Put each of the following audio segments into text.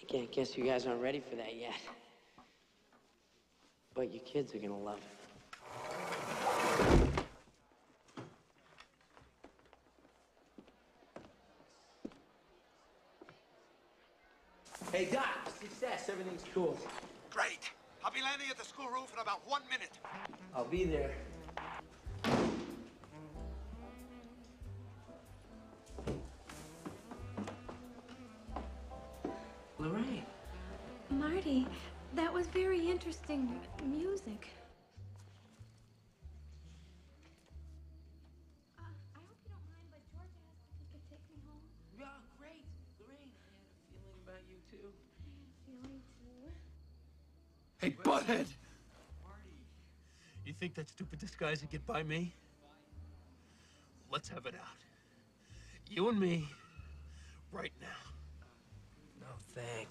Guess you guys aren't ready for that yet. But your kids are gonna love it. Hey, Doc, success. Everything's cool. Great. I'll be landing at the school roof in about 1 minute. I'll be there. Lorraine. Marty, that was very interesting music. I hope you don't mind, but George asked if he could take me home. Yeah, great. Lorraine, I had a feeling about you, too. Feeling too. Hey, butthead! Marty, you think that stupid disguise would get by me? Let's have it out. You and me, right now. No, thanks.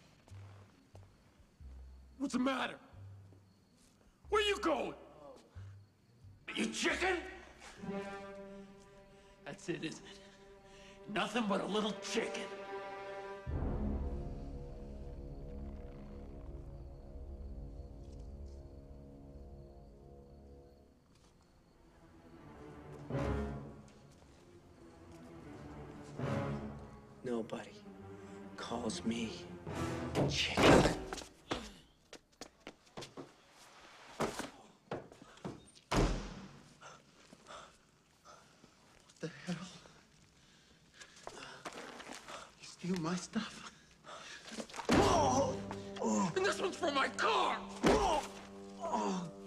What's the matter? Where you going? You chicken? That's it, isn't it? Nothing but a little chicken. Nobody calls me chicken. What the hell? You steal my stuff? Oh! And this one's from my car! Oh!